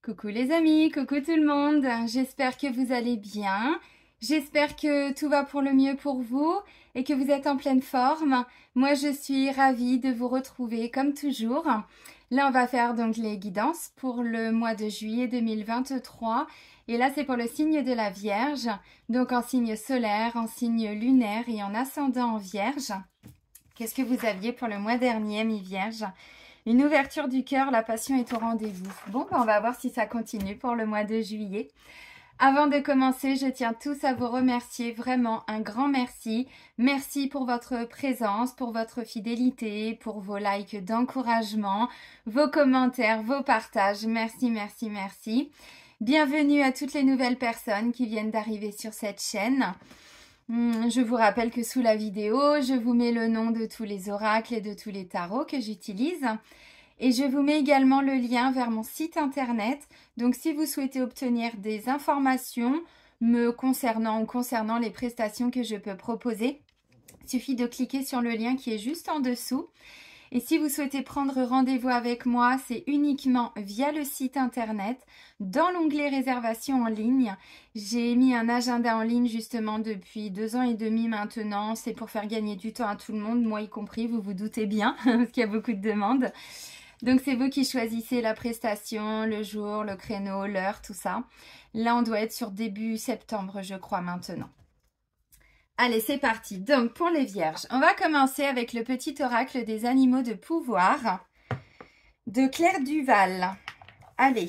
Coucou les amis, coucou tout le monde, j'espère que vous allez bien, j'espère que tout va pour le mieux pour vous et que vous êtes en pleine forme. Moi je suis ravie de vous retrouver comme toujours. Là on va faire donc les guidances pour le mois de juillet 2023 et là c'est pour le signe de la Vierge, donc en signe solaire, en signe lunaire et en ascendant en Vierge. Qu'est-ce que vous aviez pour le mois dernier, mi-Vierge ? Une ouverture du cœur, la passion est au rendez-vous. Bon, on va voir si ça continue pour le mois de juillet. Avant de commencer, je tiens tous à vous remercier, vraiment un grand merci. Merci pour votre présence, pour votre fidélité, pour vos likes d'encouragement, vos commentaires, vos partages. Merci, merci, merci. Bienvenue à toutes les nouvelles personnes qui viennent d'arriver sur cette chaîne. Je vous rappelle que sous la vidéo, je vous mets le nom de tous les oracles et de tous les tarots que j'utilise. Et je vous mets également le lien vers mon site internet. Donc si vous souhaitez obtenir des informations me concernant ou concernant les prestations que je peux proposer, il suffit de cliquer sur le lien qui est juste en dessous. Et si vous souhaitez prendre rendez-vous avec moi, c'est uniquement via le site internet. Dans l'onglet réservation en ligne, j'ai mis un agenda en ligne justement depuis 2 ans et demi maintenant. C'est pour faire gagner du temps à tout le monde, moi y compris, vous vous doutez bien, parce qu'il y a beaucoup de demandes. Donc c'est vous qui choisissez la prestation, le jour, le créneau, l'heure, tout ça. Là, on doit être sur début septembre, je crois, maintenant. Allez, c'est parti. Donc, pour les vierges, on va commencer avec le petit oracle des animaux de pouvoir de Claire Duval. Allez.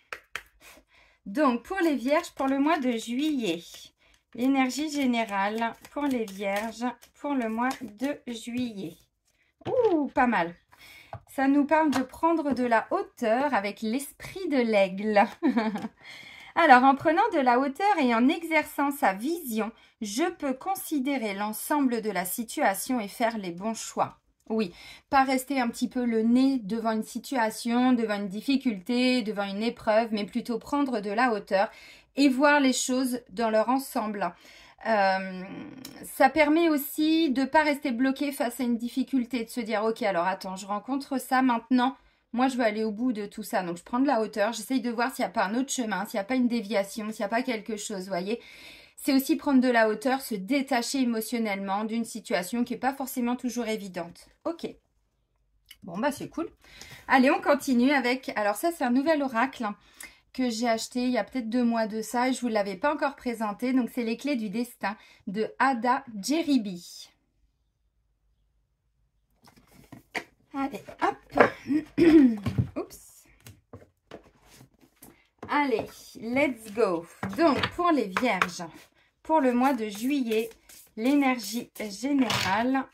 Donc, pour les vierges, pour le mois de juillet, l'énergie générale pour les vierges pour le mois de juillet. Ouh, pas mal. Ça nous parle de prendre de la hauteur avec l'esprit de l'aigle. Alors, en prenant de la hauteur et en exerçant sa vision, je peux considérer l'ensemble de la situation et faire les bons choix. Oui, pas rester un petit peu le nez devant une situation, devant une difficulté, devant une épreuve, mais plutôt prendre de la hauteur et voir les choses dans leur ensemble. Ça permet aussi de ne pas rester bloqué face à une difficulté, de se dire « Ok, alors attends, je rencontre ça maintenant. » Moi, je veux aller au bout de tout ça. Donc, je prends de la hauteur. J'essaye de voir s'il n'y a pas un autre chemin, s'il n'y a pas une déviation, s'il n'y a pas quelque chose, vous voyez. C'est aussi prendre de la hauteur, se détacher émotionnellement d'une situation qui n'est pas forcément toujours évidente. Ok. Bon, bah, c'est cool. Allez, on continue avec... Alors, ça, c'est un nouvel oracle que j'ai acheté il y a peut-être 2 mois de ça. Et je ne vous l'avais pas encore présenté. Donc, c'est les clés du destin de Ada Jeribi. Allez, hop. Oups. Allez, let's go. Donc, pour les vierges, pour le mois de juillet, l'énergie générale.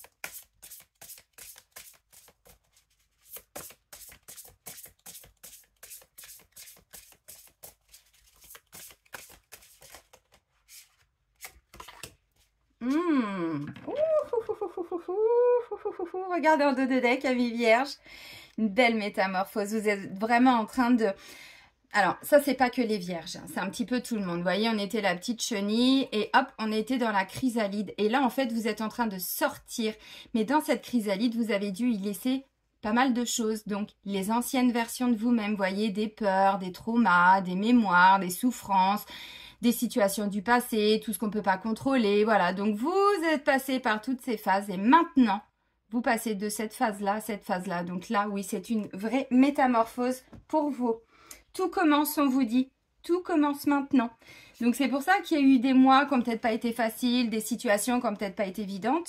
Regardez en dos de deck, amis vierge. Une belle métamorphose. Vous êtes vraiment en train de... Alors, ça, c'est pas que les vierges. C'est un petit peu tout le monde. Vous voyez, on était la petite chenille et hop, on était dans la chrysalide. Et là, en fait, vous êtes en train de sortir. Mais dans cette chrysalide, vous avez dû y laisser pas mal de choses. Donc, les anciennes versions de vous-même, vous voyez, des peurs, des traumas, des mémoires, des souffrances, des situations du passé, tout ce qu'on ne peut pas contrôler. Voilà, donc vous êtes passé par toutes ces phases et maintenant, vous passez de cette phase-là à cette phase-là. Donc là, oui, c'est une vraie métamorphose pour vous. Tout commence, on vous dit, tout commence maintenant. Donc c'est pour ça qu'il y a eu des mois qui n'ont peut-être pas été faciles, des situations qui n'ont peut-être pas été évidentes,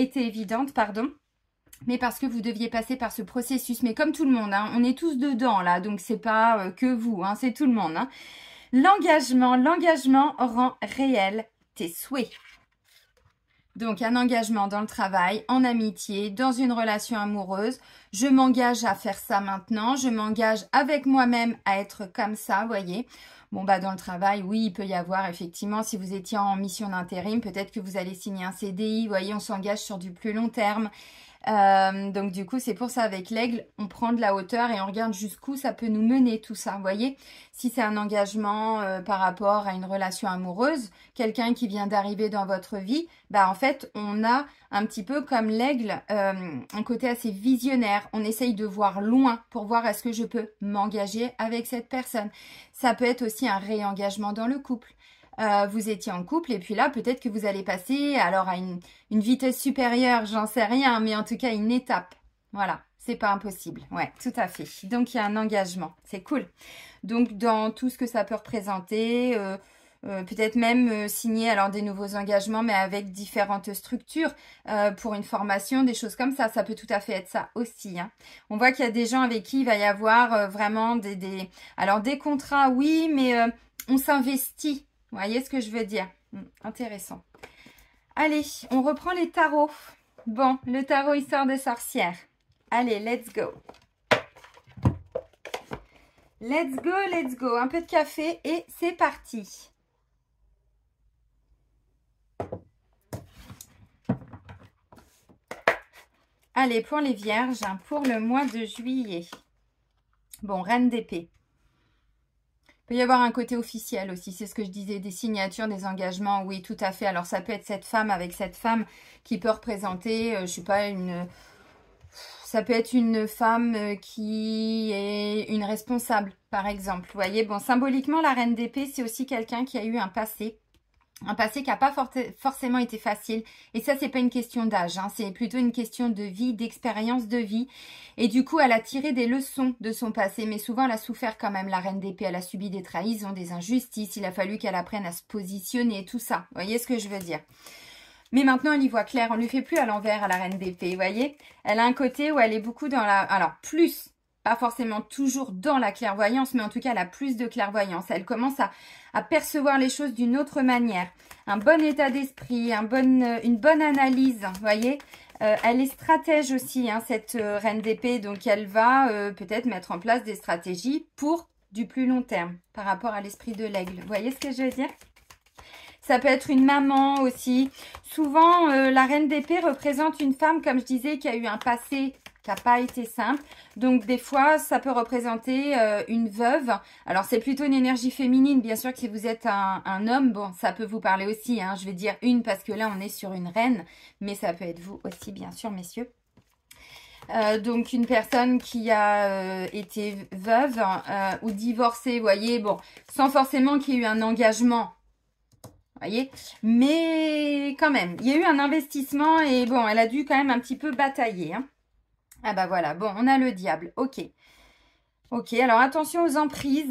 mais parce que vous deviez passer par ce processus. Mais comme tout le monde, hein, on est tous dedans là, donc c'est pas que vous, hein, c'est tout le monde. Hein. L'engagement rend réel tes souhaits. Donc, un engagement dans le travail, en amitié, dans une relation amoureuse. Je m'engage à faire ça maintenant. Je m'engage avec moi-même à être comme ça, vous voyez. Bon, bah, dans le travail, oui, il peut y avoir, effectivement, si vous étiez en mission d'intérim, peut-être que vous allez signer un CDI. Vous voyez, on s'engage sur du plus long terme. Donc du coup, c'est pour ça avec l'aigle, on prend de la hauteur et on regarde jusqu'où ça peut nous mener tout ça. Vous voyez, si c'est un engagement par rapport à une relation amoureuse, quelqu'un qui vient d'arriver dans votre vie, bah en fait, on a un petit peu comme l'aigle, un côté assez visionnaire. On essaye de voir loin pour voir est-ce que je peux m'engager avec cette personne. Ça peut être aussi un réengagement dans le couple. Vous étiez en couple et puis là, peut-être que vous allez passer alors à une vitesse supérieure, j'en sais rien, mais en tout cas une étape. Voilà, c'est pas impossible. Ouais, tout à fait. Donc, il y a un engagement. C'est cool. Donc, dans tout ce que ça peut représenter, peut-être même signer alors des nouveaux engagements, mais avec différentes structures pour une formation, des choses comme ça. Ça peut tout à fait être ça aussi. Hein. On voit qu'il y a des gens avec qui il va y avoir vraiment alors des contrats, oui, mais on s'investit. Vous voyez ce que je veux dire? Intéressant. Allez, on reprend les tarots. Bon, le tarot histoire de sorcière. Allez, let's go. Let's go, let's go. Un peu de café et c'est parti. Allez, pour les vierges, pour le mois de juillet. Bon, reine d'épée. Il peut y avoir un côté officiel aussi, c'est ce que je disais, des signatures, des engagements, oui, tout à fait. Alors, ça peut être cette femme avec cette femme qui peut représenter, je sais pas, ça peut être une femme qui est une responsable, par exemple. Vous voyez, bon, symboliquement, la reine d'épée, c'est aussi quelqu'un qui a eu un passé qui n'a pas forcément été facile. Et ça, c'est pas une question d'âge, hein, c'est plutôt une question de vie, d'expérience de vie. Et du coup, elle a tiré des leçons de son passé. Mais souvent, elle a souffert quand même, la reine d'épée. Elle a subi des trahisons, des injustices. Il a fallu qu'elle apprenne à se positionner, tout ça. Vous voyez ce que je veux dire? Mais maintenant, elle y voit clair. On lui fait plus à l'envers à la reine d'épée, vous voyez? Elle a un côté où elle est beaucoup dans la... Alors, plus... Pas forcément toujours dans la clairvoyance, mais en tout cas, elle a plus de clairvoyance. Elle commence à percevoir les choses d'une autre manière. Un bon état d'esprit, une bonne analyse, vous voyez. Elle est stratège aussi, hein, cette reine d'épée. Donc, elle va peut-être mettre en place des stratégies pour du plus long terme par rapport à l'esprit de l'aigle. Vous voyez ce que je veux dire? Ça peut être une maman aussi. Souvent, la reine d'épée représente une femme, comme je disais, qui a eu un passé qui n'a pas été simple. Donc, des fois, ça peut représenter une veuve. Alors, c'est plutôt une énergie féminine. Bien sûr que si vous êtes un homme, bon, ça peut vous parler aussi. Hein. Je vais dire une parce que là, on est sur une reine. Mais ça peut être vous aussi, bien sûr, messieurs. Donc, une personne qui a été veuve ou divorcée, vous voyez, bon, sans forcément qu'il y ait eu un engagement. Voyez, mais quand même, il y a eu un investissement et bon, elle a dû quand même un petit peu batailler. Hein. Ah bah voilà, bon, on a le diable, ok. Ok, alors attention aux emprises,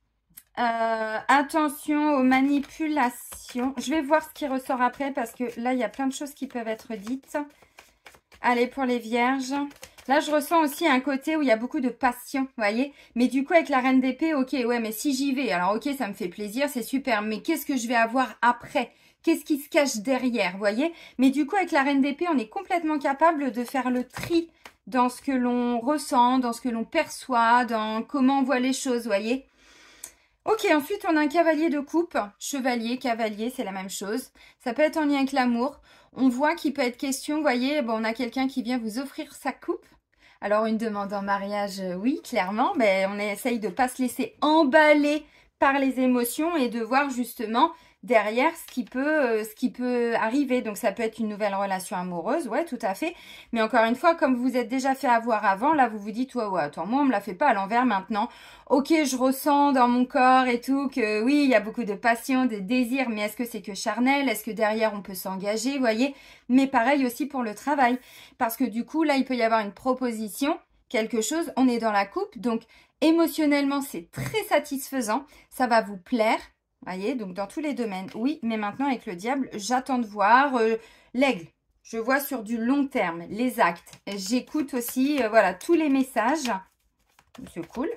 attention aux manipulations. Je vais voir ce qui ressort après parce que là, il y a plein de choses qui peuvent être dites. Allez, pour les vierges. Là, je ressens aussi un côté où il y a beaucoup de passion, vous voyez. Mais du coup, avec la reine d'épée, ok, ouais, mais si j'y vais, alors ok, ça me fait plaisir, c'est super. Mais qu'est-ce que je vais avoir après? Qu'est-ce qui se cache derrière, vous voyez? Mais du coup, avec la reine d'épée, on est complètement capable de faire le tri dans ce que l'on ressent, dans ce que l'on perçoit, dans comment on voit les choses, vous voyez? Ok, ensuite, on a un cavalier de coupe. Chevalier, cavalier, c'est la même chose. Ça peut être en lien avec l'amour. On voit qu'il peut être question, vous voyez, bon, on a quelqu'un qui vient vous offrir sa coupe. Alors, une demande en mariage, oui, clairement, mais on essaye de ne pas se laisser emballer par les émotions et de voir justement derrière ce qui peut arriver. Donc, ça peut être une nouvelle relation amoureuse, ouais, tout à fait. Mais encore une fois, comme vous vous êtes déjà fait avoir avant, là, vous vous dites, ouais, attends, moi, on me la fait pas à l'envers maintenant. Ok, je ressens dans mon corps et tout que oui, il y a beaucoup de passion, de désir, mais est-ce que c'est que charnel? Est-ce que derrière, on peut s'engager, vous voyez? Mais pareil aussi pour le travail. Parce que du coup, là, il peut y avoir une proposition, quelque chose, on est dans la coupe, donc émotionnellement, c'est très satisfaisant, ça va vous plaire, voyez, donc dans tous les domaines, oui, mais maintenant avec le diable, j'attends de voir l'aigle. Je vois sur du long terme, les actes. J'écoute aussi, voilà, tous les messages. C'est cool.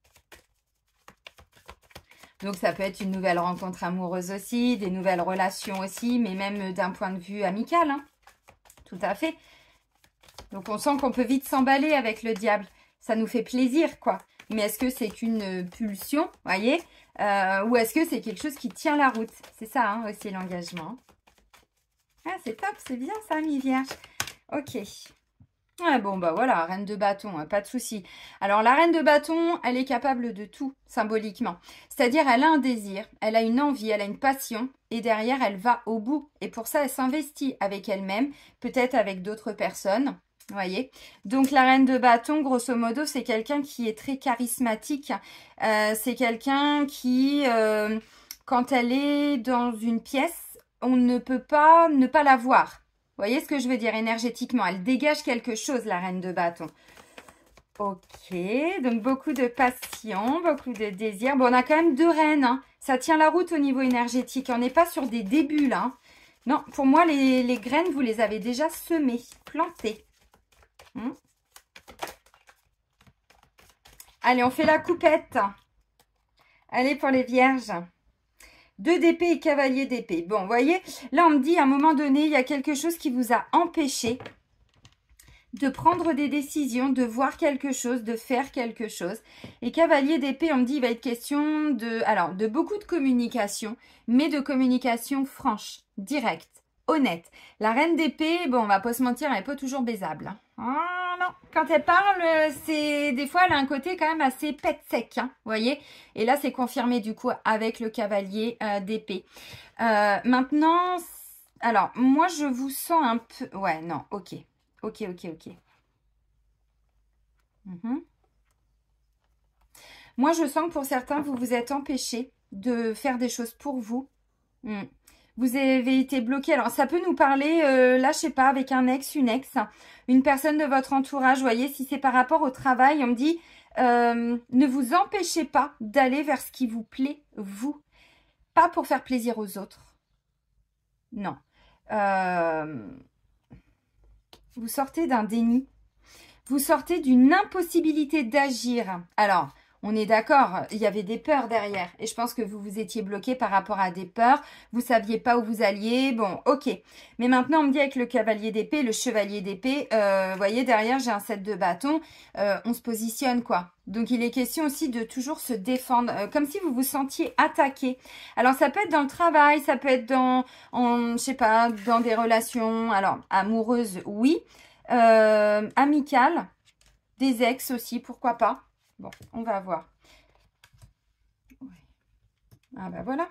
Donc, ça peut être une nouvelle rencontre amoureuse aussi, des nouvelles relations aussi, mais même d'un point de vue amical. Hein. Tout à fait. Donc, on sent qu'on peut vite s'emballer avec le diable. Ça nous fait plaisir, quoi. Mais est-ce que c'est qu'une pulsion, voyez, ou est-ce que c'est quelque chose qui tient la route? C'est ça, hein, aussi, l'engagement. Ah, c'est top, c'est bien ça, mi-vierge. Ok. Ouais, bon, bah voilà, reine de bâton, pas de souci. Alors, la reine de bâton, elle est capable de tout, symboliquement. C'est-à-dire, elle a un désir, elle a une envie, elle a une passion, et derrière, elle va au bout. Et pour ça, elle s'investit avec elle-même, peut-être avec d'autres personnes. Vous voyez? Donc, la reine de bâton, grosso modo, c'est quelqu'un qui est très charismatique. C'est quelqu'un qui, quand elle est dans une pièce, on ne peut pas ne pas la voir. Vous voyez ce que je veux dire énergétiquement? Elle dégage quelque chose, la reine de bâton. Ok, donc beaucoup de passion, beaucoup de désir. Bon, on a quand même 2 reines, hein. Ça tient la route au niveau énergétique. On n'est pas sur des débuts, là. Non, pour moi, les graines, vous les avez déjà semées, plantées. Allez, on fait la coupette. Allez, pour les vierges. 2 d'épée et cavalier d'épée. Bon, vous voyez, là, on me dit, à un moment donné, il y a quelque chose qui vous a empêché de prendre des décisions, de voir quelque chose, de faire quelque chose. Et cavalier d'épée, on me dit, il va être question de beaucoup de communication, mais de communication franche, directe, honnête. La reine d'épée, bon, on va pas se mentir, elle n'est pas toujours baisable. Ah non, quand elle parle, des fois, elle a un côté quand même assez pet sec, hein, vous voyez. Et là, c'est confirmé du coup avec le cavalier d'épée. Maintenant, alors, moi, je vous sens un peu... Ouais, non, ok. Ok. Moi, je sens que pour certains, vous vous êtes empêchés de faire des choses pour vous. Vous avez été bloqué. Alors, ça peut nous parler, là, je sais pas, avec un ex, une personne de votre entourage. Vous voyez, si c'est par rapport au travail, on me dit, ne vous empêchez pas d'aller vers ce qui vous plaît, vous. Pas pour faire plaisir aux autres. Non. Vous sortez d'un déni. Vous sortez d'une impossibilité d'agir. Alors, on est d'accord, il y avait des peurs derrière. Et je pense que vous vous étiez bloqué par rapport à des peurs. Vous ne saviez pas où vous alliez. Bon, ok. Mais maintenant, on me dit avec le cavalier d'épée, le chevalier d'épée, vous voyez, derrière, j'ai un 7 de bâton. On se positionne, quoi. Donc, il est question aussi de toujours se défendre, comme si vous vous sentiez attaqué. Alors, ça peut être dans le travail, ça peut être je sais pas, dans des relations, alors, amoureuses, oui. Amicales, des ex aussi, pourquoi pas. Bon, on va voir. Ah bah voilà.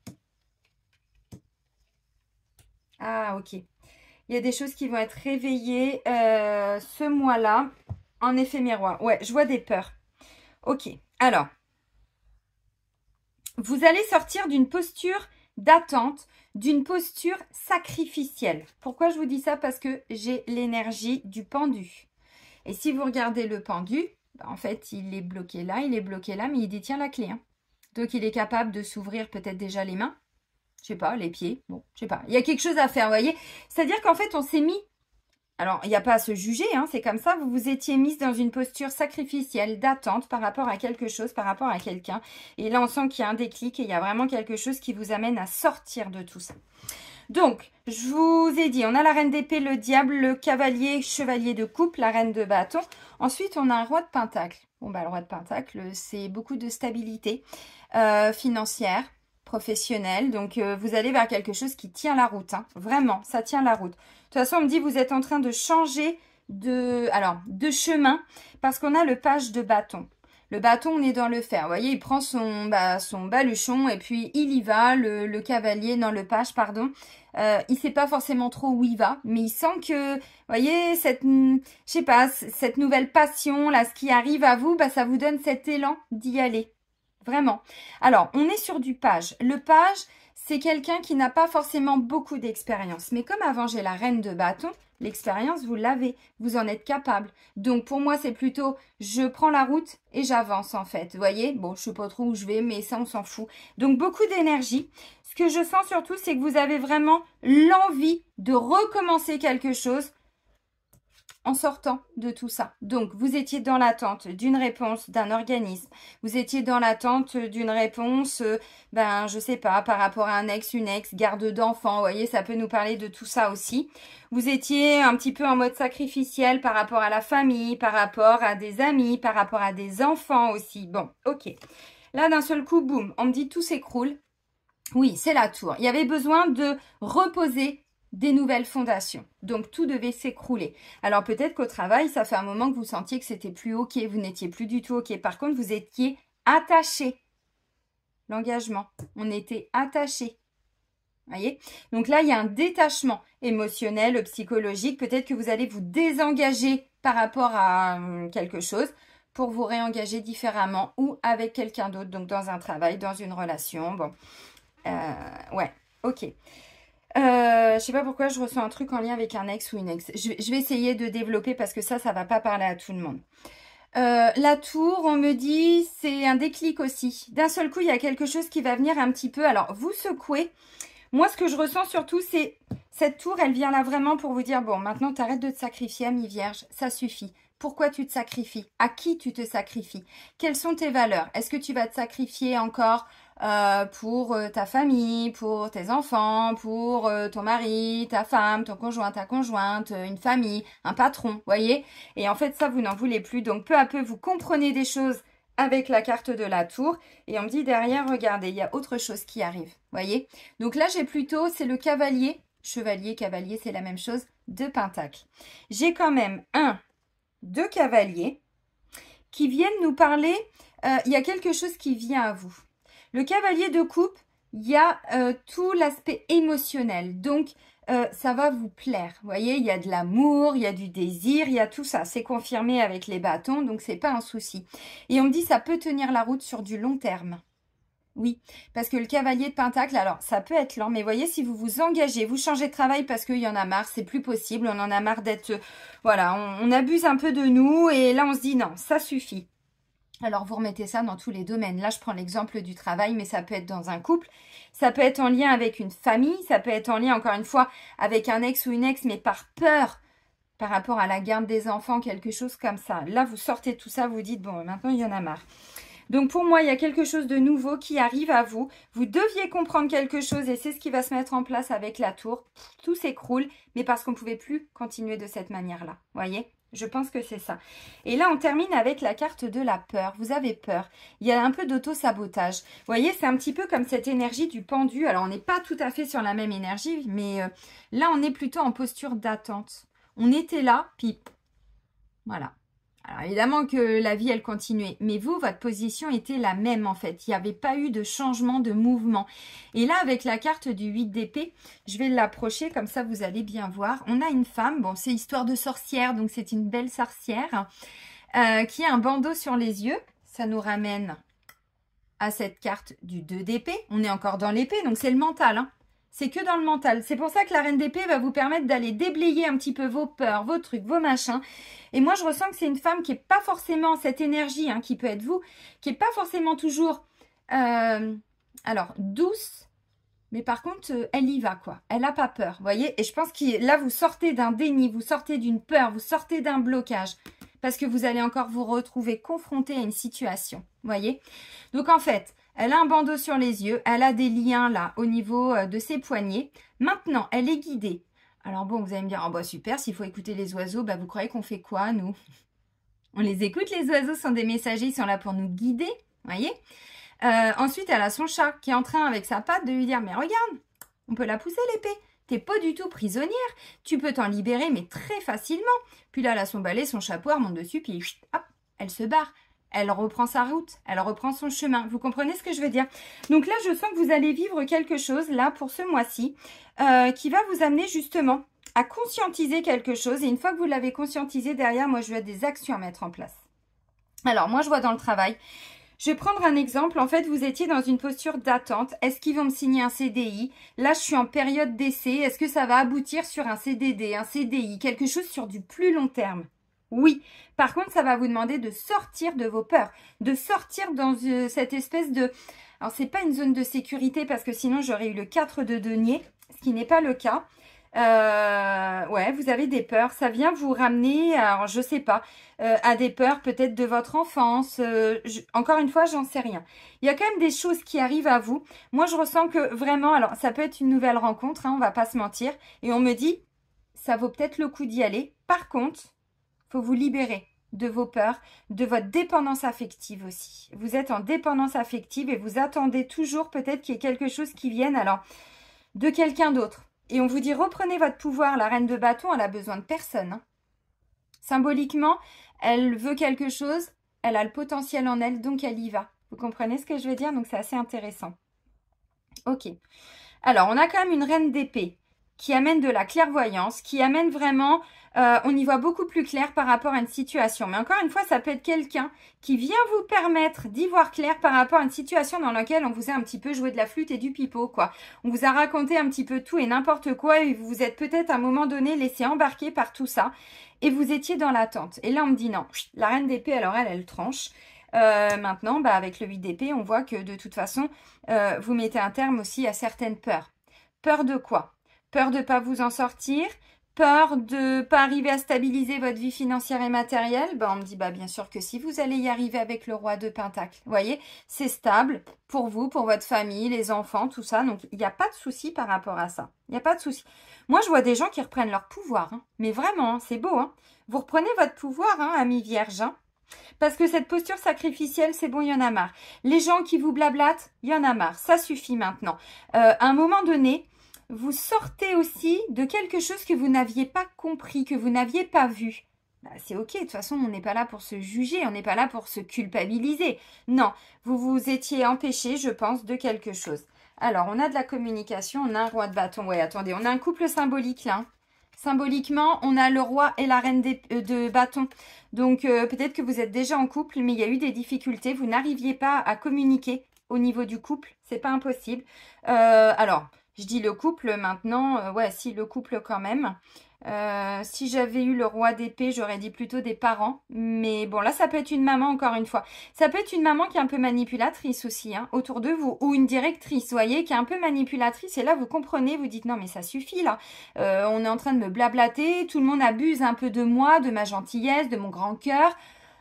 Ah ok. Il y a des choses qui vont être réveillées ce mois-là. En effet miroir. Ouais, je vois des peurs. Ok. Alors, vous allez sortir d'une posture d'attente, d'une posture sacrificielle. Pourquoi je vous dis ça? Parce que j'ai l'énergie du pendu. Et si vous regardez le pendu, bah, en fait, il est bloqué là, mais il détient la clé. Hein. Donc, il est capable de s'ouvrir peut-être déjà les mains. Je sais pas, les pieds. Bon, je sais pas. Il y a quelque chose à faire, vous voyez. C'est-à-dire qu'en fait, on s'est mis... Alors, il n'y a pas à se juger, hein, c'est comme ça. Vous vous étiez mise dans une posture sacrificielle, d'attente par rapport à quelque chose, par rapport à quelqu'un. Et là, on sent qu'il y a un déclic et il y a vraiment quelque chose qui vous amène à sortir de tout ça. Donc, je vous ai dit, on a la reine d'épée, le diable, le cavalier, chevalier de coupe, la reine de bâton. Ensuite, on a un roi de pentacle. Bon, bah, le roi de pentacle, c'est beaucoup de stabilité financière, professionnelle. Donc, vous allez vers quelque chose qui tient la route. Hein. Vraiment, ça tient la route. De toute façon, on me dit, vous êtes en train de changer de chemin parce qu'on a le page de bâton. Le bâton, on est dans le fer. Vous voyez, il prend son baluchon et puis il y va. Le cavalier, non, le page, pardon. Il sait pas forcément trop où il va, mais il sent que, vous voyez, je sais pas, cette nouvelle passion, là, ce qui arrive à vous, bah, ça vous donne cet élan d'y aller. Vraiment. Alors, on est sur du page. Le page, c'est quelqu'un qui n'a pas forcément beaucoup d'expérience. Mais comme avant, j'ai la reine de bâton, l'expérience, vous l'avez. Vous en êtes capable. Donc, pour moi, c'est plutôt, je prends la route et j'avance, en fait. Vous voyez? Bon, je sais pas trop où je vais, mais ça, on s'en fout. Donc, beaucoup d'énergie. Ce que je sens surtout, c'est que vous avez vraiment l'envie de recommencer quelque chose en sortant de tout ça. Donc, vous étiez dans l'attente d'une réponse d'un organisme. Vous étiez dans l'attente d'une réponse, je sais pas, par rapport à un ex, une ex, garde d'enfants. Vous voyez, ça peut nous parler de tout ça aussi. Vous étiez un petit peu en mode sacrificiel par rapport à la famille, par rapport à des amis, par rapport à des enfants aussi. Bon, ok. Là, d'un seul coup, boum, on me dit tout s'écroule. Oui, c'est la tour. Il y avait besoin de reposer des nouvelles fondations. Donc, tout devait s'écrouler. Alors, peut-être qu'au travail, ça fait un moment que vous sentiez que c'était plus OK, vous n'étiez plus du tout OK. Par contre, vous étiez attaché. L'engagement, on était attaché. Voyez? Donc là, il y a un détachement émotionnel, psychologique. Peut-être que vous allez vous désengager par rapport à quelque chose pour vous réengager différemment ou avec quelqu'un d'autre, donc dans un travail, dans une relation. Bon, ouais, ok. Je sais pas pourquoi je ressens un truc en lien avec un ex ou une ex. Je vais essayer de développer parce que ça va pas parler à tout le monde. La tour, on me dit, c'est un déclic aussi. D'un seul coup, il y a quelque chose qui va venir un petit peu. Alors, vous secouez. Moi, ce que je ressens surtout, c'est cette tour, elle vient là vraiment pour vous dire, bon, maintenant, t'arrêtes de te sacrifier, Ami Vierge, ça suffit. Pourquoi tu te sacrifies? À qui tu te sacrifies? Quelles sont tes valeurs? Est-ce que tu vas te sacrifier encore pour ta famille, pour tes enfants, pour ton mari, ta femme, ton conjoint, ta conjointe, une famille, un patron, voyez? Et en fait, ça, vous n'en voulez plus. Donc, peu à peu, vous comprenez des choses avec la carte de la tour. Et on me dit derrière, regardez, il y a autre chose qui arrive, voyez? Donc là, j'ai plutôt, c'est le cavalier. Chevalier, cavalier, c'est la même chose. Deux pentacles. J'ai quand même deux cavaliers qui viennent nous parler. Il y a quelque chose qui vient à vous. Le cavalier de coupe, il y a tout l'aspect émotionnel. Donc, ça va vous plaire. Vous voyez, il y a de l'amour, il y a du désir, il y a tout ça. C'est confirmé avec les bâtons, donc c'est pas un souci. Et on me dit ça peut tenir la route sur du long terme. Oui, parce que le cavalier de pentacle, alors ça peut être lent, mais voyez, si vous vous engagez, vous changez de travail parce qu'il y en a marre, c'est plus possible, on en a marre d'être, voilà, on abuse un peu de nous et là on se dit non, ça suffit. Alors vous remettez ça dans tous les domaines. Là je prends l'exemple du travail, mais ça peut être dans un couple, ça peut être en lien avec une famille, ça peut être en lien encore une fois avec un ex ou une ex, mais par peur par rapport à la garde des enfants, quelque chose comme ça. Là vous sortez tout ça, vous dites bon maintenant il y en a marre. Donc pour moi, il y a quelque chose de nouveau qui arrive à vous. Vous deviez comprendre quelque chose et c'est ce qui va se mettre en place avec la tour. Tout s'écroule, mais parce qu'on ne pouvait plus continuer de cette manière-là. Voyez? Je pense que c'est ça. Et là, on termine avec la carte de la peur. Vous avez peur. Il y a un peu d'auto-sabotage. Vous voyez, c'est un petit peu comme cette énergie du pendu. Alors, on n'est pas tout à fait sur la même énergie, mais là, on est plutôt en posture d'attente. On était là, puis voilà. Alors évidemment que la vie, elle continuait. Mais vous, votre position était la même en fait. Il n'y avait pas eu de changement de mouvement. Et là, avec la carte du 8 d'épée, je vais l'approcher, comme ça vous allez bien voir. On a une femme, bon c'est histoire de sorcière, donc c'est une belle sorcière, qui a un bandeau sur les yeux. Ça nous ramène à cette carte du 2 d'épée. On est encore dans l'épée, donc c'est le mental, hein. C'est que dans le mental. C'est pour ça que la reine d'épée va vous permettre d'aller déblayer un petit peu vos peurs, vos trucs, vos machins. Et moi, je ressens que c'est une femme qui n'est pas forcément cette énergie, hein, qui peut être vous, qui n'est pas forcément toujours, alors, douce, mais par contre, elle y va, quoi. Elle n'a pas peur, vous voyez. Et je pense que là, vous sortez d'un déni, vous sortez d'une peur, vous sortez d'un blocage. Parce que vous allez encore vous retrouver confronté à une situation, vous voyez. Donc, en fait, elle a un bandeau sur les yeux, elle a des liens là au niveau de ses poignets. Maintenant, elle est guidée. Alors bon, vous allez me dire, oh bah super, s'il faut écouter les oiseaux, bah vous croyez qu'on fait quoi, nous? On les écoute, les oiseaux sont des messagers, ils sont là pour nous guider, voyez. Ensuite, elle a son chat qui est en train, avec sa patte, de lui dire, mais regarde, on peut la pousser l'épée. T'es pas du tout prisonnière, tu peux t'en libérer, mais très facilement. Puis là, elle a son balai, son chapeau, elle monte dessus, puis hop, elle se barre. Elle reprend sa route, elle reprend son chemin. Vous comprenez ce que je veux dire? Donc là, je sens que vous allez vivre quelque chose, là, pour ce mois-ci, qui va vous amener justement à conscientiser quelque chose. Et une fois que vous l'avez conscientisé, derrière, moi, je vois des actions à mettre en place. Alors, moi, je vois dans le travail. Je vais prendre un exemple. En fait, vous étiez dans une posture d'attente. Est-ce qu'ils vont me signer un CDI? Là, je suis en période d'essai. Est-ce que ça va aboutir sur un CDD, un CDI, quelque chose sur du plus long terme? Oui. Par contre, ça va vous demander de sortir de vos peurs, de sortir dans cette espèce de... Alors, c'est pas une zone de sécurité parce que sinon, j'aurais eu le 4 de denier, ce qui n'est pas le cas. Ouais, vous avez des peurs. Ça vient vous ramener, alors je sais pas, à des peurs peut-être de votre enfance. Encore une fois, j'en sais rien. Il y a quand même des choses qui arrivent à vous. Moi, je ressens que vraiment, alors ça peut être une nouvelle rencontre, hein, on va pas se mentir. Et on me dit, ça vaut peut-être le coup d'y aller. Par contre, faut vous libérer de vos peurs, de votre dépendance affective aussi. Vous êtes en dépendance affective et vous attendez toujours peut-être qu'il y ait quelque chose qui vienne, alors, de quelqu'un d'autre. Et on vous dit, reprenez votre pouvoir. La reine de bâton, elle a besoin de personne. Hein. Symboliquement, elle veut quelque chose, elle a le potentiel en elle, donc elle y va. Vous comprenez ce que je veux dire? Donc c'est assez intéressant. Ok. Alors, on a quand même une reine d'épée qui amène de la clairvoyance, qui amène vraiment, on y voit beaucoup plus clair par rapport à une situation. Mais encore une fois, ça peut être quelqu'un qui vient vous permettre d'y voir clair par rapport à une situation dans laquelle on vous a un petit peu joué de la flûte et du pipeau, quoi. On vous a raconté un petit peu tout et n'importe quoi et vous vous êtes peut-être à un moment donné laissé embarquer par tout ça et vous étiez dans l'attente. Et là, on me dit non, la reine d'épée, alors elle tranche. Maintenant, bah, avec le 8 d'épée, on voit que de toute façon, vous mettez un terme aussi à certaines peurs. Peur de quoi? Peur de ne pas vous en sortir? Peur de ne pas arriver à stabiliser votre vie financière et matérielle? Ben, on me dit bah, bien sûr que si vous allez y arriver avec le roi de Pentacle. Vous voyez, c'est stable pour vous, pour votre famille, les enfants, tout ça. Donc, il n'y a pas de souci par rapport à ça. Il n'y a pas de souci. Moi, je vois des gens qui reprennent leur pouvoir. Hein. Mais vraiment, hein, c'est beau. Hein. Vous reprenez votre pouvoir, hein, ami Vierge. Hein. Parce que cette posture sacrificielle, c'est bon, il y en a marre. Les gens qui vous blablatent, il y en a marre. Ça suffit maintenant. À un moment donné, vous sortez aussi de quelque chose que vous n'aviez pas compris, que vous n'aviez pas vu. Bah, c'est ok, de toute façon, on n'est pas là pour se juger, on n'est pas là pour se culpabiliser. Non, vous vous étiez empêché, je pense, de quelque chose. Alors, on a de la communication, on a un roi de bâton. Ouais, attendez, on a un couple symbolique là. Symboliquement, on a le roi et la reine de bâton. Donc, peut-être que vous êtes déjà en couple, mais il y a eu des difficultés. Vous n'arriviez pas à communiquer au niveau du couple. C'est pas impossible. Alors, je dis le couple maintenant. Ouais, si, le couple quand même. Si j'avais eu le roi d'épée, j'aurais dit plutôt des parents. Mais bon, là, ça peut être une maman, encore une fois. Ça peut être une maman qui est un peu manipulatrice aussi, hein, autour de vous. Ou une directrice, vous voyez, qui est un peu manipulatrice. Et là, vous comprenez, vous dites, non, mais ça suffit, là. On est en train de me blablater. Tout le monde abuse un peu de moi, de ma gentillesse, de mon grand cœur.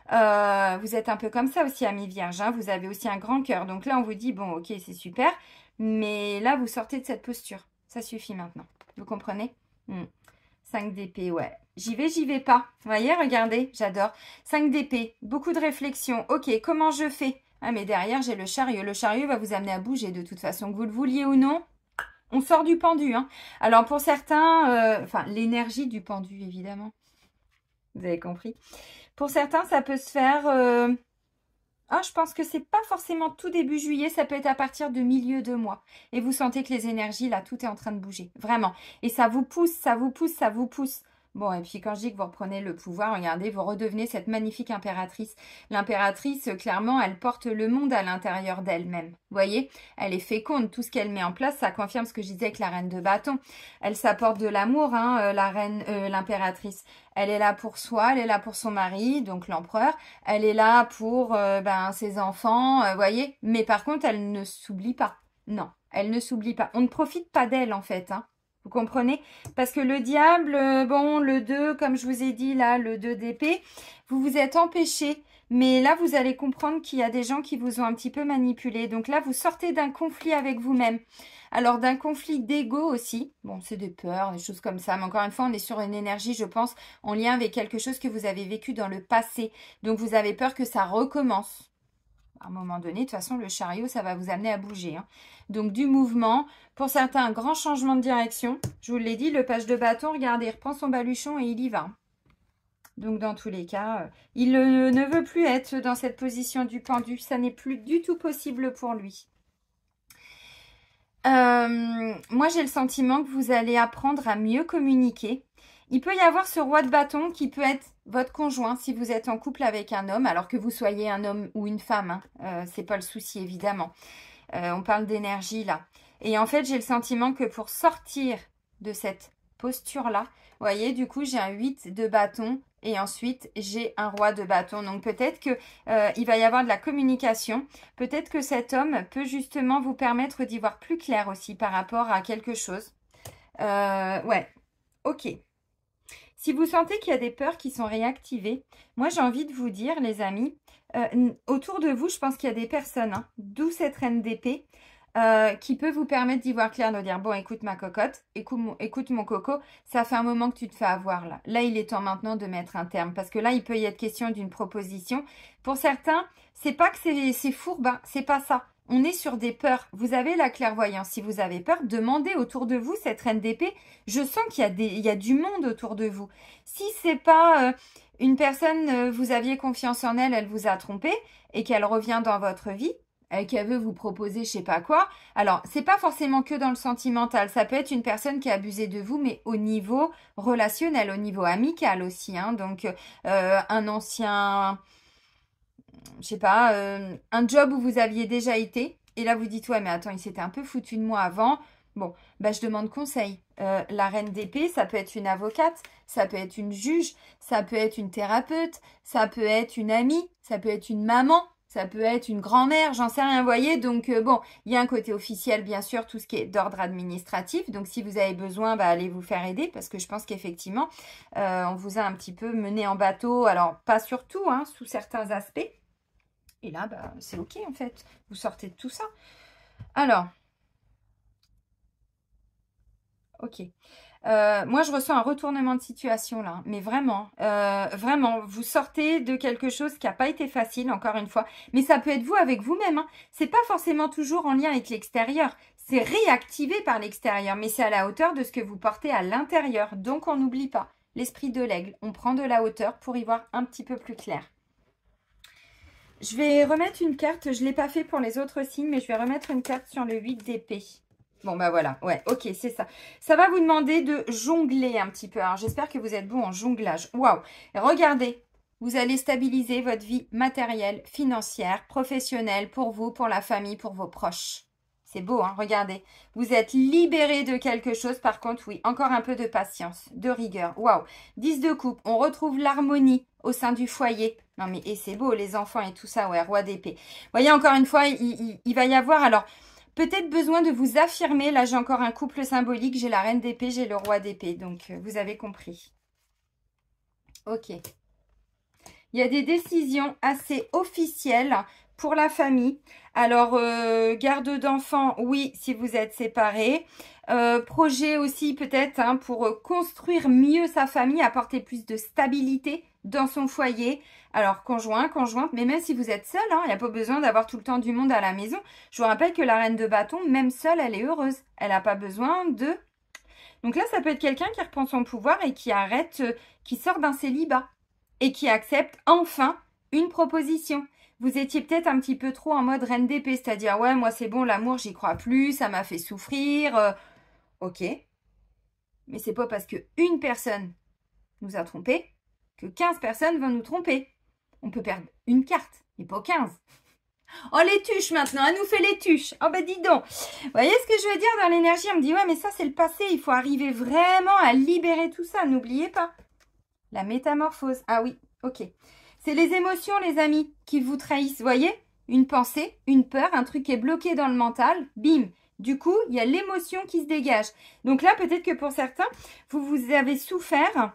Vous êtes un peu comme ça aussi, ami Vierge. Hein, vous avez aussi un grand cœur. Donc là, on vous dit, bon, ok, c'est super. Mais là, vous sortez de cette posture. Ça suffit maintenant. Vous comprenez? 5 d'épée, ouais. J'y vais pas. Vous voyez, regardez, j'adore. 5 d'épée, beaucoup de réflexion. Ok, comment je fais? Ah, mais derrière, j'ai le chariot. Le chariot va vous amener à bouger de toute façon. Que vous le vouliez ou non, on sort du pendu. Hein. Alors, pour certains, enfin, l'énergie du pendu, évidemment. Vous avez compris. Pour certains, ça peut se faire... Ah, je pense que c'est pas forcément tout début juillet, ça peut être à partir de milieu de mois. Et vous sentez que les énergies, là, tout est en train de bouger. Vraiment. Et ça vous pousse, ça vous pousse, ça vous pousse. Bon, et puis quand je dis que vous reprenez le pouvoir, regardez, vous redevenez cette magnifique impératrice. L'impératrice, clairement, elle porte le monde à l'intérieur d'elle-même. Vous voyez, elle est féconde. Tout ce qu'elle met en place, ça confirme ce que je disais avec la reine de bâton. Elle s'apporte de l'amour, hein, l'impératrice. Elle est là pour soi, elle est là pour son mari, donc l'empereur. Elle est là pour ses enfants, vous voyez. Mais par contre, elle ne s'oublie pas. Non, elle ne s'oublie pas. On ne profite pas d'elle, en fait, hein. Vous comprenez? Parce que le diable, bon, le 2, comme je vous ai dit là, le 2 d'épée, vous vous êtes empêché. Mais là, vous allez comprendre qu'il y a des gens qui vous ont un petit peu manipulé. Donc là, vous sortez d'un conflit avec vous-même. Alors, d'un conflit d'ego aussi. Bon, c'est des peurs, des choses comme ça. Mais encore une fois, on est sur une énergie, je pense, en lien avec quelque chose que vous avez vécu dans le passé. Donc, vous avez peur que ça recommence. À un moment donné, de toute façon, le chariot, ça va vous amener à bouger. Hein. Donc, du mouvement. Pour certains, un grand changement de direction. Je vous l'ai dit, le page de bâton, regardez, il reprend son baluchon et il y va. Donc, dans tous les cas, il ne veut plus être dans cette position du pendu. Ça n'est plus du tout possible pour lui. Moi, j'ai le sentiment que vous allez apprendre à mieux communiquer. Il peut y avoir ce roi de bâton qui peut être votre conjoint si vous êtes en couple avec un homme, alors que vous soyez un homme ou une femme. Hein. C'est pas le souci, évidemment. On parle d'énergie, là. Et en fait, j'ai le sentiment que pour sortir de cette posture-là, vous voyez, du coup, j'ai un 8 de bâton et ensuite, j'ai un roi de bâton. Donc, peut-être que il va y avoir de la communication. Peut-être que cet homme peut justement vous permettre d'y voir plus clair aussi par rapport à quelque chose. Ouais, ok. Si vous sentez qu'il y a des peurs qui sont réactivées, moi, j'ai envie de vous dire, les amis, autour de vous, je pense qu'il y a des personnes, hein, d'où cette reine d'épée, qui peut vous permettre d'y voir clair, de dire, bon, écoute ma cocotte, écoute mon coco, ça fait un moment que tu te fais avoir là. Là, il est temps maintenant de mettre un terme, parce que là, il peut y être question d'une proposition. Pour certains, c'est pas que c'est fourbe, hein, c'est pas ça. On est sur des peurs. Vous avez la clairvoyance. Si vous avez peur, demandez autour de vous cette reine d'épée. Je sens qu'il y a du monde autour de vous. Si c'est pas une personne, vous aviez confiance en elle, elle vous a trompé et qu'elle revient dans votre vie, qu'elle veut vous proposer je sais pas quoi. Alors, c'est pas forcément que dans le sentimental. Ça peut être une personne qui a abusé de vous, mais au niveau relationnel, au niveau amical aussi. Hein. Donc, un ancien, je sais pas, un job où vous aviez déjà été. Et là, vous dites, ouais, mais attends, il s'était un peu foutu de moi avant. Bon, bah, je demande conseil. La reine d'épée, ça peut être une avocate, ça peut être une juge, ça peut être une thérapeute, ça peut être une amie, ça peut être une maman, ça peut être une grand-mère, j'en sais rien, vous voyez. Donc, bon, il y a un côté officiel, bien sûr, tout ce qui est d'ordre administratif. Donc, si vous avez besoin, bah, allez vous faire aider parce que je pense qu'effectivement, on vous a un petit peu mené en bateau. Alors, pas sur tout, hein, sous certains aspects. Et là, bah, c'est OK, en fait. Vous sortez de tout ça. Alors, OK. Moi, je ressens un retournement de situation là, mais vraiment, vraiment, vous sortez de quelque chose qui n'a pas été facile, encore une fois, mais ça peut être vous avec vous-même. Hein. C'est pas forcément toujours en lien avec l'extérieur, c'est réactivé par l'extérieur, mais c'est à la hauteur de ce que vous portez à l'intérieur. Donc, on n'oublie pas l'esprit de l'aigle. On prend de la hauteur pour y voir un petit peu plus clair. Je vais remettre une carte, je ne l'ai pas fait pour les autres signes, mais je vais remettre une carte sur le 8 d'épée. Bon, bah voilà, ouais, ok, c'est ça. Ça va vous demander de jongler un petit peu. Alors, j'espère que vous êtes bon en jonglage. Waouh! Regardez, vous allez stabiliser votre vie matérielle, financière, professionnelle, pour vous, pour la famille, pour vos proches. C'est beau, hein? Regardez. Vous êtes libéré de quelque chose. Par contre, oui, encore un peu de patience, de rigueur. Waouh! 10 de coupe. On retrouve l'harmonie au sein du foyer. Non, mais et c'est beau, les enfants et tout ça. Ouais, roi d'épée. Vous voyez, encore une fois, il va y avoir... Alors, peut-être besoin de vous affirmer. Là, j'ai encore un couple symbolique. J'ai la reine d'épée, j'ai le roi d'épée. Donc, vous avez compris. Ok. Il y a des décisions assez officielles pour la famille. Alors, garde d'enfants, oui, si vous êtes séparés. Projet aussi peut-être hein, pour construire mieux sa famille, apporter plus de stabilité dans son foyer. Alors, conjoint, conjointe, mais même si vous êtes seul, il n'y a pas besoin d'avoir tout le temps du monde à la maison. Je vous rappelle que la reine de bâton, même seule, elle est heureuse. Elle n'a pas besoin de... Donc là, ça peut être quelqu'un qui reprend son pouvoir et qui arrête, qui sort d'un célibat et qui accepte enfin une proposition. Vous étiez peut-être un petit peu trop en mode reine d'épée, c'est-à-dire, ouais, moi c'est bon, l'amour, j'y crois plus, ça m'a fait souffrir. Ok, mais c'est pas parce que une personne nous a trompés que 15 personnes vont nous tromper. On peut perdre une carte, mais pas 15. Oh, les tuches maintenant, elle nous fait les tuches. Oh, bah dis donc. Vous voyez ce que je veux dire dans l'énergie? On me dit, ouais, mais ça, c'est le passé. Il faut arriver vraiment à libérer tout ça. N'oubliez pas. La métamorphose. Ah oui, ok. C'est les émotions, les amis, qui vous trahissent. Vous voyez? Une pensée, une peur, un truc qui est bloqué dans le mental. Bim. Du coup, il y a l'émotion qui se dégage. Donc là, peut-être que pour certains, vous avez souffert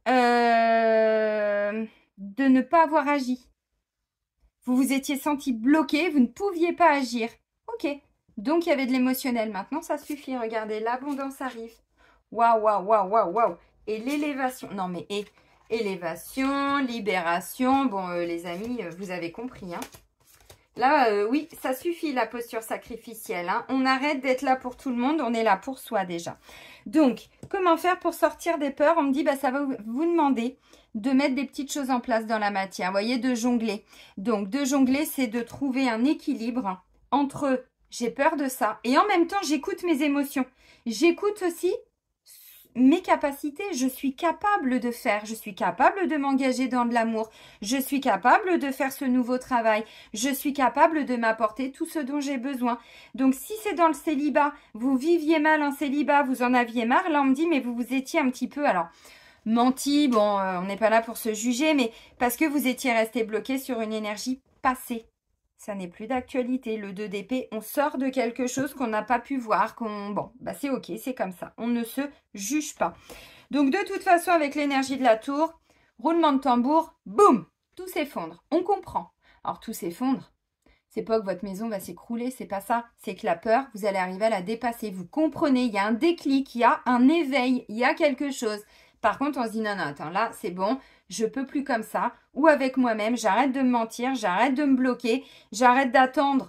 de ne pas avoir agi. Vous vous étiez senti bloqué, vous ne pouviez pas agir. Ok, donc il y avait de l'émotionnel. Maintenant, ça suffit. Regardez, l'abondance arrive. Waouh, waouh, waouh, waouh, waouh. Et l'élévation. Non, mais élévation, libération. Bon, les amis, vous avez compris. Hein. Là, oui, ça suffit la posture sacrificielle. Hein. On arrête d'être là pour tout le monde. On est là pour soi déjà. Donc, comment faire pour sortir des peurs? On me dit, bah, ça va vous demander de mettre des petites choses en place dans la matière. Vous voyez, de jongler. Donc, de jongler, c'est de trouver un équilibre entre j'ai peur de ça et en même temps, j'écoute mes émotions. J'écoute aussi mes capacités. Je suis capable de faire. Je suis capable de m'engager dans de l'amour. Je suis capable de faire ce nouveau travail. Je suis capable de m'apporter tout ce dont j'ai besoin. Donc, si c'est dans le célibat, vous viviez mal en célibat, vous en aviez marre, là, on me dit, mais vous étiez un petit peu... Alors, menti, bon, on n'est pas là pour se juger, mais parce que vous étiez resté bloqué sur une énergie passée. Ça n'est plus d'actualité. Le 2 d'épée, on sort de quelque chose qu'on n'a pas pu voir. Bon, bah c'est ok, c'est comme ça. On ne se juge pas. Donc, de toute façon, avec l'énergie de la tour, roulement de tambour, boum, tout s'effondre. On comprend. Alors, tout s'effondre. C'est pas que votre maison va s'écrouler, c'est pas ça. C'est que la peur, vous allez arriver à la dépasser. Vous comprenez, il y a un déclic, il y a un éveil, il y a quelque chose. Par contre, on se dit non, non, attends, là, c'est bon, je peux plus comme ça. Ou avec moi-même, j'arrête de me mentir, j'arrête de me bloquer, j'arrête d'attendre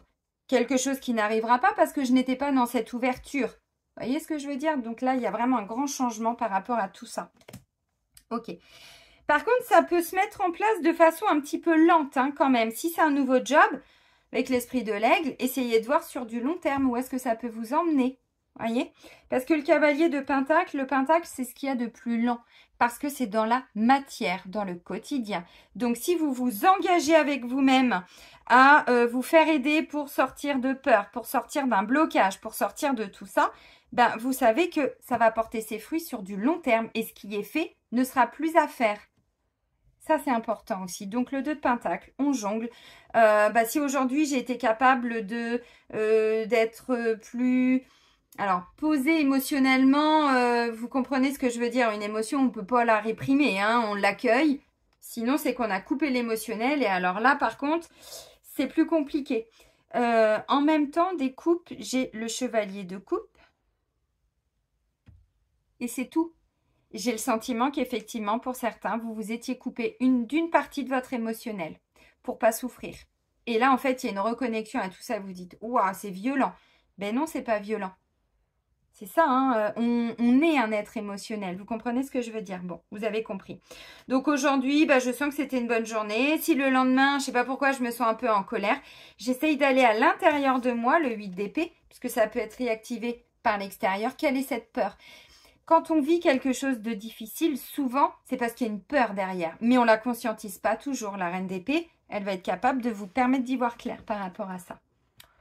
quelque chose qui n'arrivera pas parce que je n'étais pas dans cette ouverture. Vous voyez ce que je veux dire? Donc là, il y a vraiment un grand changement par rapport à tout ça. Ok. Par contre, ça peut se mettre en place de façon un petit peu lente hein, quand même. Si c'est un nouveau job, avec l'esprit de l'aigle, essayez de voir sur du long terme où est-ce que ça peut vous emmener. Voyez? Parce que le cavalier de Pentacle, le Pentacle, c'est ce qu'il y a de plus lent. Parce que c'est dans la matière, dans le quotidien. Donc, si vous vous engagez avec vous-même à vous faire aider pour sortir de peur, pour sortir d'un blocage, pour sortir de tout ça, ben, vous savez que ça va porter ses fruits sur du long terme. Et ce qui est fait ne sera plus à faire. Ça, c'est important aussi. Donc, le 2 de Pentacle, on jongle. Si aujourd'hui, j'ai été capable de d'être plus... Alors, posé émotionnellement, vous comprenez ce que je veux dire. Une émotion, on ne peut pas la réprimer, hein, on l'accueille. Sinon, c'est qu'on a coupé l'émotionnel. Et alors là, par contre, c'est plus compliqué. En même temps, des coupes, j'ai le chevalier de coupe. Et c'est tout. J'ai le sentiment qu'effectivement, pour certains, vous vous étiez coupé d'une partie de votre émotionnel pour pas souffrir. Et là, en fait, il y a une reconnexion à tout ça. Vous dites, ouah, c'est violent. Ben non, c'est pas violent. C'est ça, hein, on est un être émotionnel. Vous comprenez ce que je veux dire? Bon, vous avez compris. Donc aujourd'hui, je sens que c'était une bonne journée. Si le lendemain, je sais pas pourquoi, je me sens un peu en colère, j'essaye d'aller à l'intérieur de moi, le 8 d'épée, puisque ça peut être réactivé par l'extérieur. Quelle est cette peur? Quand on vit quelque chose de difficile, souvent, c'est parce qu'il y a une peur derrière. Mais on ne la conscientise pas toujours. La reine d'épée, elle va être capable de vous permettre d'y voir clair par rapport à ça.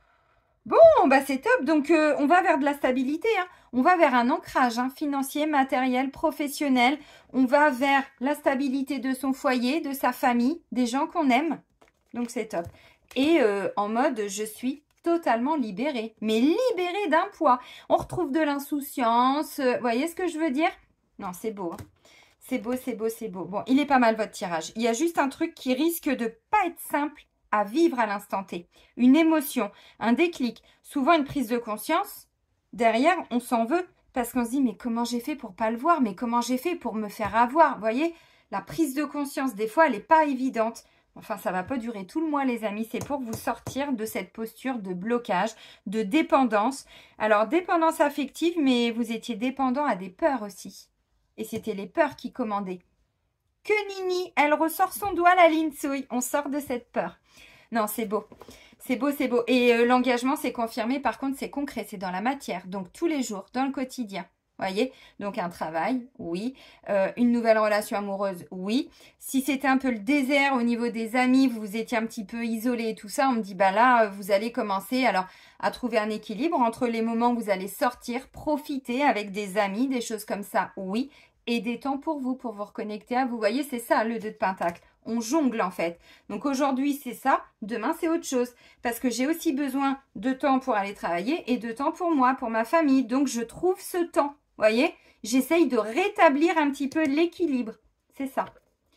Bon, c'est top. Donc, on va vers de la stabilité. Hein. On va vers un ancrage financier, matériel, professionnel. On va vers la stabilité de son foyer, de sa famille, des gens qu'on aime. Donc, c'est top. Et en mode, je suis totalement libérée. Mais libérée d'un poids. On retrouve de l'insouciance. Vous voyez ce que je veux dire? Non, c'est beau. Hein. C'est beau, c'est beau, c'est beau. Bon, il est pas mal votre tirage. Il y a juste un truc qui risque de pas être simple à vivre à l'instant T. Une émotion, un déclic, souvent une prise de conscience. Derrière, on s'en veut parce qu'on se dit, mais comment j'ai fait pour pas le voir? Mais comment j'ai fait pour me faire avoir? Vous voyez, la prise de conscience, des fois, elle n'est pas évidente. Enfin, ça ne va pas durer tout le mois, les amis. C'est pour vous sortir de cette posture de blocage, de dépendance. Alors, dépendance affective, mais vous étiez dépendant à des peurs aussi. Et c'était les peurs qui commandaient. Que Nini, elle ressort son doigt, la linsouille. On sort de cette peur. Non, c'est beau. C'est beau, c'est beau. Et l'engagement, c'est confirmé. Par contre, c'est concret, c'est dans la matière. Donc, tous les jours, dans le quotidien. Voyez? Donc, un travail, oui. Une nouvelle relation amoureuse, oui. Si c'était un peu le désert au niveau des amis, vous étiez un petit peu isolé et tout ça, on me dit, là, vous allez commencer alors à trouver un équilibre entre les moments où vous allez sortir, profiter avec des amis, des choses comme ça, oui. Et des temps pour vous reconnecter à vous. Vous voyez, c'est ça, le 2 de Pentacle. On jongle, en fait. Donc, aujourd'hui, c'est ça. Demain, c'est autre chose. Parce que j'ai aussi besoin de temps pour aller travailler et de temps pour moi, pour ma famille. Donc, je trouve ce temps. Vous voyez, j'essaye de rétablir un petit peu l'équilibre. C'est ça.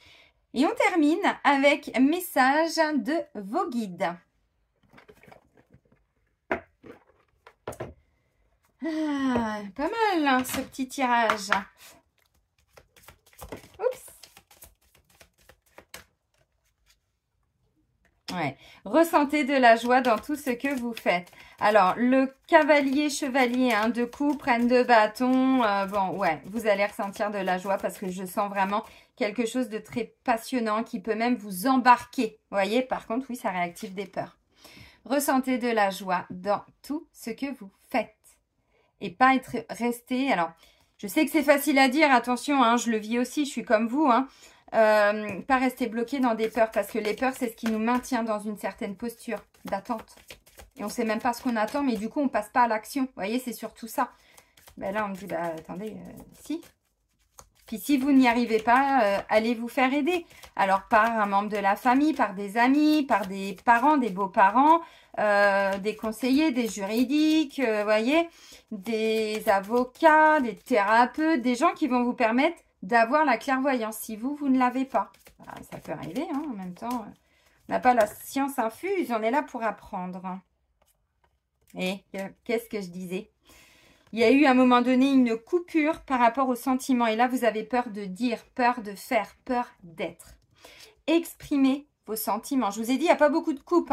Et on termine avec message de vos guides. Pas mal, hein, ce petit tirage. Oups. Ouais. Ressentez de la joie dans tout ce que vous faites. Alors, le cavalier, chevalier, de coups, reine de bâton. Vous allez ressentir de la joie parce que je sens vraiment quelque chose de très passionnant qui peut même vous embarquer. Vous voyez, par contre, oui, ça réactive des peurs. Ressentez de la joie dans tout ce que vous faites. Et pas être resté... Alors, je sais que c'est facile à dire, attention, je le vis aussi, je suis comme vous, pas rester bloqué dans des peurs parce que les peurs, c'est ce qui nous maintient dans une certaine posture d'attente. Et on ne sait même pas ce qu'on attend, mais du coup, on ne passe pas à l'action. Vous voyez, c'est surtout ça. Là, on me dit, attendez, si. Puis si vous n'y arrivez pas, allez vous faire aider. Alors, par un membre de la famille, par des amis, par des parents, des beaux-parents, des conseillers, des juridiques, voyez, des avocats, des thérapeutes, des gens qui vont vous permettre d'avoir la clairvoyance si vous ne l'avez pas. Ça peut arriver, en même temps. On n'a pas la science infuse, on est là pour apprendre. Et qu'est-ce que je disais? Il y a eu à un moment donné une coupure par rapport aux sentiments. Et là, vous avez peur de dire, peur de faire, peur d'être. Exprimez vos sentiments. Je vous ai dit, il n'y a pas beaucoup de coupes.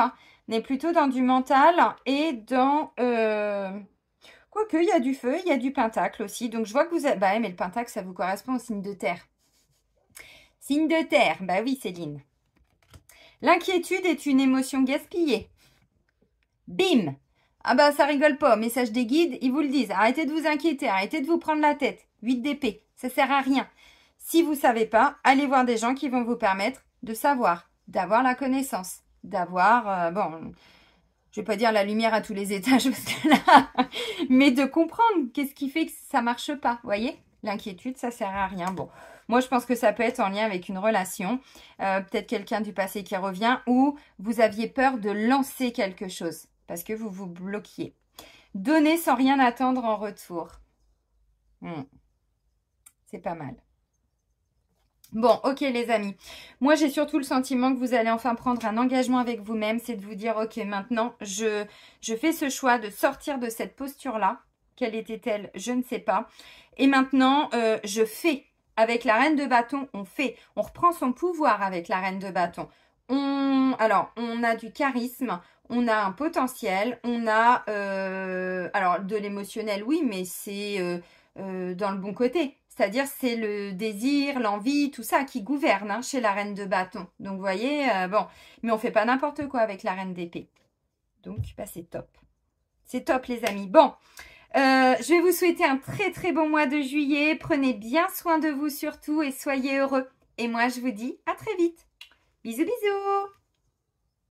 On est plutôt dans du mental et dans... Quoique, il y a du feu, il y a du pentacle aussi. Donc, je vois que vous êtes... Bah, mais le pentacle, ça vous correspond au signe de terre. Signe de terre, bah oui, Céline. L'inquiétude est une émotion gaspillée. Bim! Ah bah, ça rigole pas. Message des guides, ils vous le disent. Arrêtez de vous inquiéter, arrêtez de vous prendre la tête. 8 d'épée, ça sert à rien. Si vous savez pas, allez voir des gens qui vont vous permettre de savoir, d'avoir la connaissance, d'avoir... bon... Je vais pas dire la lumière à tous les étages parce que là, mais de comprendre qu'est-ce qui fait que ça marche pas, vous voyez? L'inquiétude, ça sert à rien. Bon, moi je pense que ça peut être en lien avec une relation, peut-être quelqu'un du passé qui revient ou vous aviez peur de lancer quelque chose parce que vous vous bloquiez. Donner sans rien attendre en retour. C'est pas mal. Bon, ok les amis, moi j'ai surtout le sentiment que vous allez enfin prendre un engagement avec vous-même, c'est de vous dire ok maintenant je fais ce choix de sortir de cette posture-là, quelle était-elle, je ne sais pas, et maintenant je fais, avec la reine de bâton, on reprend son pouvoir avec la reine de bâton, alors on a du charisme, on a un potentiel, on a alors de l'émotionnel oui, mais c'est dans le bon côté. C'est-à-dire, c'est le désir, l'envie, tout ça qui gouverne hein, chez la reine de bâton. Donc, vous voyez, bon, mais on fait pas n'importe quoi avec la reine d'épée. Donc, bah, c'est top. C'est top, les amis. Bon, je vais vous souhaiter un très, très bon mois de juillet. Prenez bien soin de vous surtout et soyez heureux. Et moi, je vous dis à très vite. Bisous, bisous.